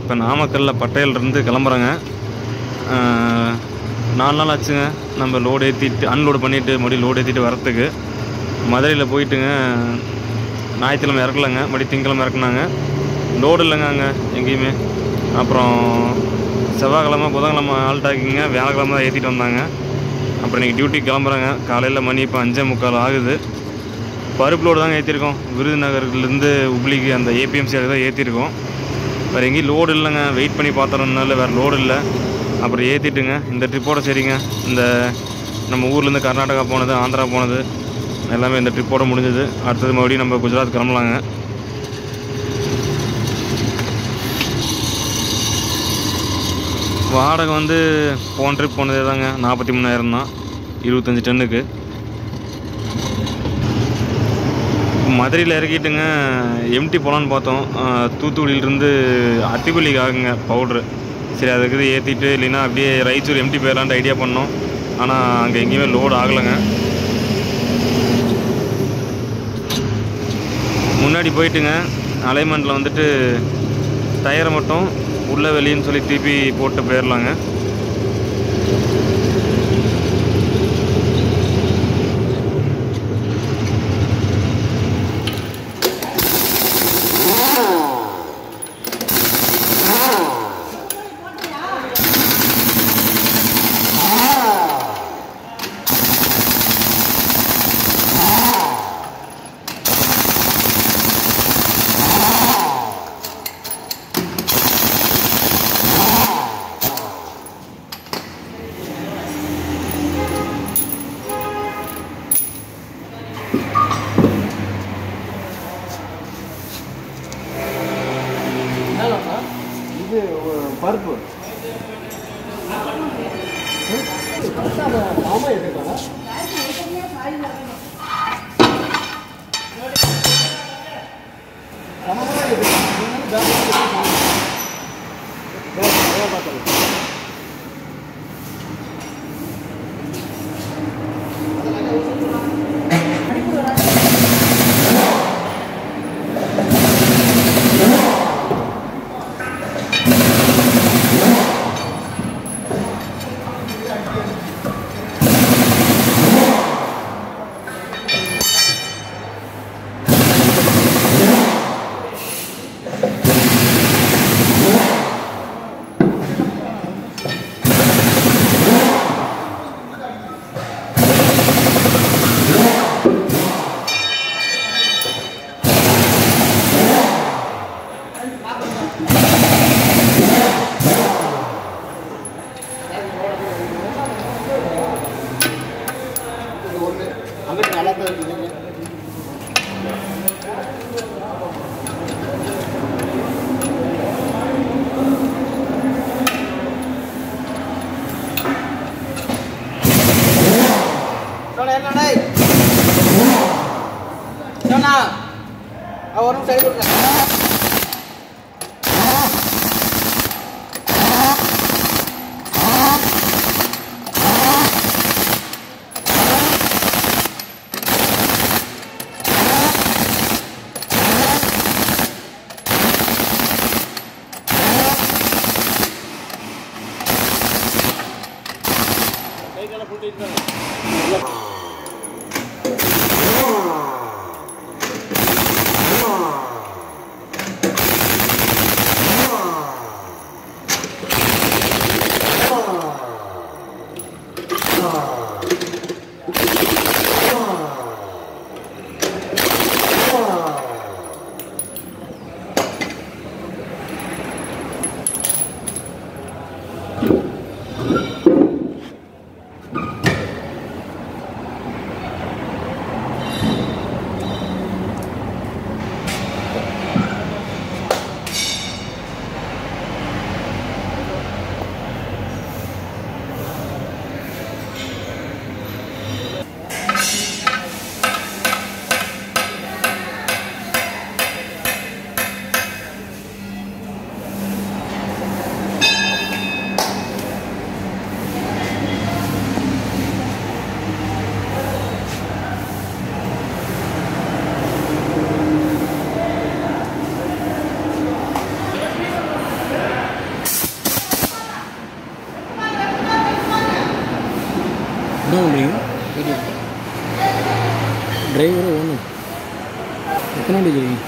இப்போ நாமக்கல்லில் பட்டையிலிருந்து கிளம்புறேங்க. 4 நாள் ஆச்சுங்க நம்ம லோடு ஏற்றிட்டு அன்லோடு பண்ணிவிட்டு மறுபடியும் லோடு ஏற்றிட்டு வரத்துக்கு. மதுரையில் போயிட்டுங்க ஞாயிற்றுக்கிழமை இறக்கலைங்க, மறுபடியும் திங்கக்கிழமை இறக்குனாங்க. லோடு இல்லைங்க அங்கே எங்கேயுமே. அப்புறம் செவ்வாய்க்கிழமை புதன்கிழமை ஆல்டாக்கிங்க, வியாழக்கிழமை தான் ஏற்றிட்டு வந்தாங்க. அப்புறம் இன்றைக்கி டியூட்டிக்கு கிளம்புறேங்க. காலையில் மணி இப்போ 5:45 ஆகுது. பருப்பு லோடு தாங்க ஏற்றிருக்கோம். விருதுநகர்லேருந்து உப்ளிக்கு அந்த ஏபிஎம்சி தான் ஏற்றிருக்கோம். வேறு எங்கேயும் லோடு இல்லைங்க. வெயிட் பண்ணி பார்த்துறதுனால வேறு லோடு இல்லை. அப்புறம் ஏற்றிட்டுங்க இந்த ட்ரிப்போட சரிங்க. இந்த நம்ம ஊர்லேருந்து கர்நாடகா போனது, ஆந்திரா போனது எல்லாமே இந்த ட்ரிப்போட முடிஞ்சது. அடுத்தது மறுபடியும் நம்ம குஜராத் கிளம்பலாங்க. வாடகை வந்து போன ட்ரிப் போனதே தாங்க 43,000 தான், 25 டன்னுக்கு. மதுரையில் இறக்கிட்டுங்க எம்டி போகலான்னு பார்த்தோம். தூத்துக்குடியிலேருந்து அத்திப்பள்ளிக்கு ஆகுங்க பவுட்ரு. சரி அதுக்கு ஏற்றிட்டு இல்லைன்னா அப்படியே ரைச்சூர் எம்டி போயிடலான்ட்டு ஐடியா பண்ணோம். ஆனால் அங்கே எங்கேயுமே லோடு ஆகலைங்க. முன்னாடி போயிட்டுங்க அலைன்மெண்ட்டில் வந்துட்டு டயரை மட்டும் உள்ளே வெளியின்னு சொல்லி திருப்பி போட்டு போயிடலாங்க. இது பருப்பு மாமா எடுத்துக்கா orang saya dulu. என்ன பண்ணுறீங்க? டிரைவரை ஒன்று எத்தனை வண்டி செய்வீங்க?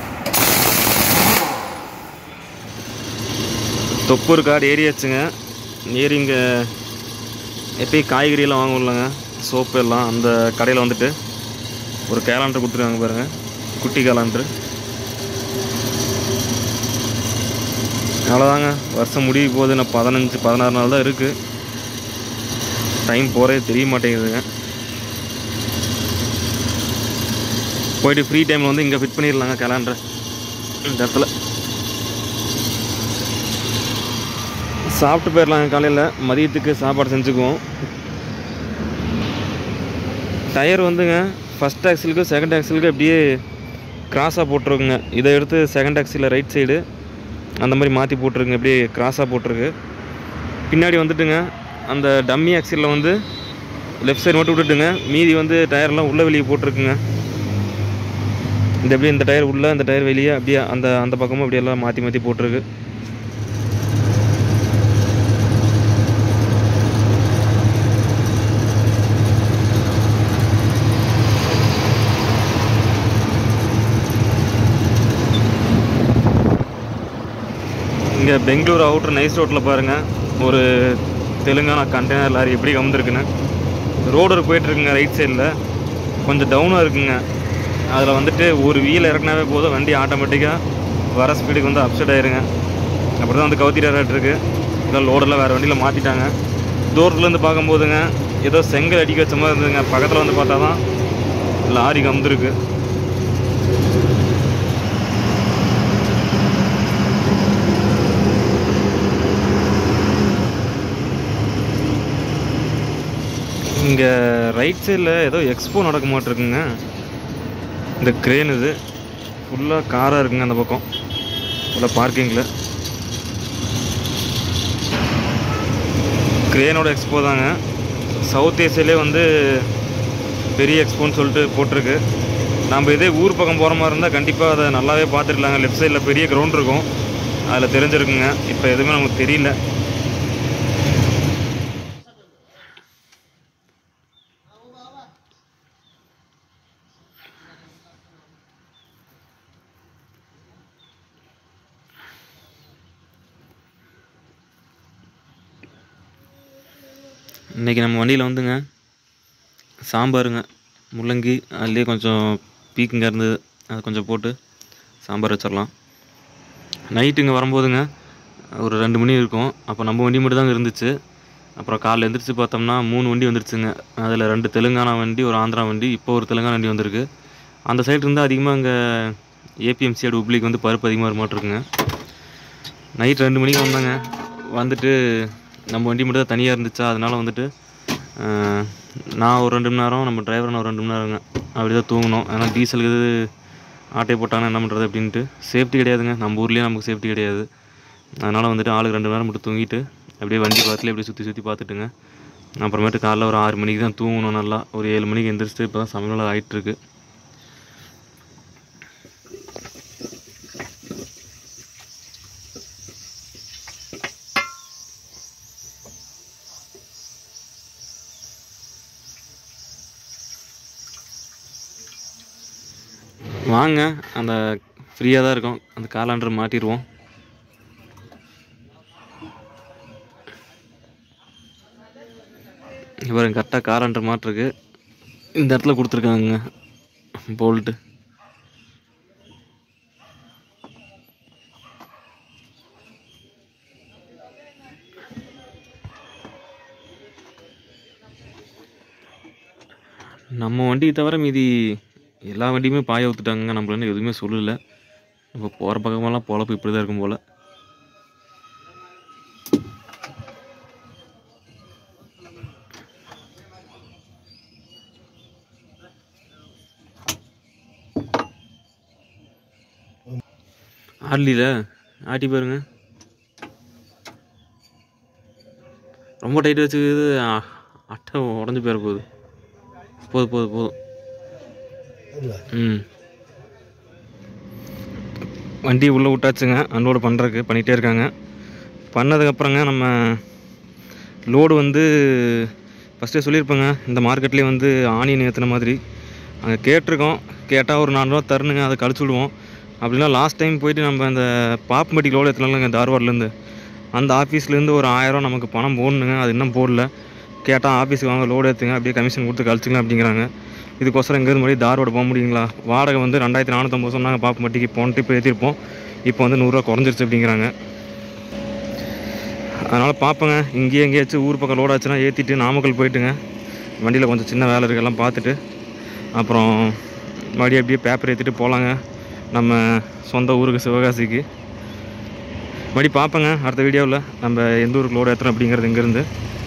தொப்பூர் காடு ஏறியாச்சுங்க. ஏறி இங்கே எப்பயும் காய்கறியெல்லாம் வாங்குவோம்லங்க, சோப்பு எல்லாம், அந்த கடையில் வந்துட்டு ஒரு கேலண்டர் கொடுத்துருக்காங்க பாருங்கள், குட்டி கேலண்டரு. அவ்வளோதாங்க, வருஷம் முடிய போகுது. நான் 15-16 நாள் தான் இருக்குது. டைம் போகிறே தெரிய மாட்டேங்குதுங்க. போய்ட்டு ஃப்ரீ டைமில் வந்து இங்கே ஃபிட் பண்ணிடலாங்க கேலண்டர். இந்த இடத்துல சாப்பிட்டு போயிடலாங்க. காலையில் மதியத்துக்கு சாப்பாடு செஞ்சுக்குவோம். டயர் வந்துங்க ஃபஸ்ட் ஆக்சிலுக்கு செகண்ட் ஆக்சிலுக்கு அப்படியே கிராஸாக போட்டிருக்குங்க. இதை எடுத்து செகண்ட் ஆக்சிலில் ரைட் சைடு அந்த மாதிரி மாற்றி போட்டிருக்குங்க, அப்படியே கிராஸாக போட்டிருக்கு. பின்னாடி வந்துட்டுங்க அந்த டம்மி ஆக்சிலில் வந்து லெஃப்ட் சைடு மட்டும் விட்டுட்டுங்க, மீதி வந்து டயர்லாம் உள்ளே வெளியே போட்டிருக்குங்க. இந்த அப்படியே இந்த டயர் உள்ளே, இந்த டயர் வெளியே, அப்படியே அந்த பக்கமும் அப்படியெல்லாம் மாற்றி மாற்றி போட்டிருக்கு. இங்கே பெங்களூர் அவுட்ரு நைஸ் ரோட்டில் பாருங்கள், ஒரு தெலுங்கானா கண்டெய்னர் லாரி எப்படி கவுந்துருக்குன்னு. ரோடு போயிட்டுருக்குங்க, ரைட் சைடில் கொஞ்சம் டவுனாக இருக்குங்க. அதில் வந்துட்டு ஒரு வீல் இறக்குனாவே போதும், வண்டி ஆட்டோமேட்டிக்காக வர ஸ்பீடுக்கு வந்து அப்செட் ஆயிருங்க. அப்படி தான் வந்து கவுத்திட்டு இதெல்லாம் லோடெல்லாம் வேறு வண்டியில் மாற்றிட்டாங்க. தூரத்துலேருந்து பார்க்கும்போதுங்க ஏதோ செங்கல் அடிக்க வச்ச மாதிரி இருந்ததுங்க. பக்கத்தில் வந்து பார்த்தா தான் லாரி கவுந்துருக்கு. இங்கே ரைட் சைடில் ஏதோ எக்ஸ்போ நடக்க மாட்டிருக்குங்க. இந்த க்ரேன் இது ஃபுல்லாக காராக இருக்குங்க. அந்த பக்கம் ஃபுல்லாக பார்க்கிங்கில் க்ரேனோட எக்ஸ்போ தாங்க. சவுத் ஏசியாலே வந்து பெரிய எக்ஸ்போன்னு சொல்லிட்டு போட்டிருக்கு. நம்ம இதே ஊர் பக்கம் போகிற மாதிரி இருந்தால் கண்டிப்பாக அதை நல்லாவே பார்த்துருக்கலாங்க. லெஃப்ட் சைடில் பெரிய கிரவுண்ட் இருக்கும், அதில் தெரிஞ்சிருக்குங்க. இப்போ எதுவுமே நமக்கு தெரியல. இன்றைக்கி நம்ம வண்டியில் வந்துங்க சாம்பாருங்க, முள்ளங்கி, அதுலேயே கொஞ்சம் பீக்குங்க இருந்தது, அது கொஞ்சம் போட்டு சாம்பார் வச்சிடலாம். நைட்டுங்க வரும்போதுங்க ஒரு 2 மணி இருக்கும். அப்போ நம்ம வண்டி மட்டும் தாங்க இருந்துச்சு. அப்புறம் காலைல எழுந்திரிச்சு பார்த்தோம்னா 3 வண்டி வந்துருச்சுங்க. அதில் 2 தெலுங்கானா வண்டி, ஒரு ஆந்திரா வண்டி, இப்போ ஒரு தெலுங்கானா வண்டி வந்திருக்கு. அந்த சைடு இருந்தால் அதிகமாக இங்கே ஏபிஎம்சி அடு உப்ளிக்கு வந்து பருப்பு அதிகமாக வரமாட்டிருக்குங்க. நைட் 2 மணிக்கு வந்தாங்க. வந்துட்டு நம்ம வண்டி மட்டும் தான் தனியாக இருந்துச்சா, அதனால் வந்துட்டு நான் ஒரு 2 மணி நேரம், நம்ம டிரைவர் நான் ஒரு 2 மணி நேரங்க அப்படி தான் தூங்கணும். ஏன்னா டீசலுக்கு இது ஆட்டை போட்டாங்கன்னா என்ன பண்ணுறது அப்படின்ட்டு. சேஃப்டி கிடையாதுங்க, நம்ம ஊர்லேயே நமக்கு சேஃப்டி கிடையாது. அதனால் வந்துட்டு ஆளுக்கு 2 மணி நேரம் மட்டும் தூங்கிட்டு அப்படியே வண்டி பார்த்துலேயே அப்படியே சுற்றி பார்த்துட்டுங்க. அப்புறமேட்டு காலைல ஒரு 6 மணிக்கு தான் தூங்கணும். நல்லா ஒரு 7 மணிக்கு எந்திரிச்சிட்டு இப்போ தான் சமையல் ஆகிட்டுருக்கு. வாங்க, அந்த ஃப்ரீயாக தான் இருக்கும், அந்த காலாண்டர் மாட்டிடுவோம். இவர் கரெக்டாக காலாண்டர் மாட்டிருக்கு. இந்த இடத்துல கொடுத்துருக்காங்க போல்ட்டு. நம்ம வண்டியை தவிர மீதி எல்லா வண்டியுமே பாய ஊற்றுட்டாங்க. நம்மள வந்து எதுவுமே சொல்லலை. நம்ம போகிற பக்கமெல்லாம் பொழப்பு இப்படி தான் இருக்கும் போல். ஆடலியில் ஆட்டி பாருங்க, ரொம்ப டைட் வச்சுக்குது. அட்டை உடஞ்சி போயிட போகுது. போதும். வண்டி உள்ளே விட்டாச்சுங்க, அன்லோடு பண்ணிகிட்டே இருக்காங்க. பண்ணதுக்கப்புறங்க நம்ம லோடு வந்து ஃபஸ்ட்டே சொல்லியிருப்பேங்க, இந்த மார்க்கெட்லேயே வந்து ஆனியன் ஏற்றின மாதிரி அங்கே கேட்டிருக்கோம். கேட்டால் ஒரு 4 ரூபா தரணுங்க, அதை கழிச்சு விடுவோம். அப்படின்னா லாஸ்ட் டைம் போயிட்டு நம்ம அந்த பாப்புமட்டி லோடு ஏற்றினாலங்க தார்வாட்லேருந்து, அந்த ஆஃபீஸ்லேருந்து ஒரு 1000 நமக்கு பணம் போடணுங்க. அது இன்னும் போடல. கேட்டால் ஆஃபீஸுக்கு வாங்க லோடு ஏற்றுங்க, அப்படியே கமிஷன் கொடுத்து கழிச்சிக்கலாம் அப்படிங்கிறாங்க. இதுக்கோசரம் இங்கேருந்து மறுபடியும் தார்வாடு போக முடியுங்களா? வாடகை வந்து 2450 சொன்னாங்க பாப்பமட்டிக்கு. போன ட்ரிப் ஏற்றிருப்போம், இப்போ வந்து 100 ரூபா குறைஞ்சிருச்சு அப்படிங்கிறாங்க. அதனால் பார்ப்போங்க, இங்கேயே எங்கேயாச்சும் ஊர் பக்கம் லோடு ஆச்சுன்னா ஏற்றிட்டு நாமக்கல் போயிட்டுங்க. வண்டியில் கொஞ்சம் சின்ன வேலை இருக்குல்லாம் பார்த்துட்டு அப்புறம் மறுபடியும் அப்படியே பேப்பர் ஏற்றிட்டு போகலாங்க நம்ம சொந்த ஊருக்கு சிவகாசிக்கு. மறுபடி பார்ப்போங்க அடுத்த வீடியோவில் நம்ம எந்த ஊருக்கு லோடு ஏற்றுறோம் அப்படிங்கிறது இங்கேருந்து.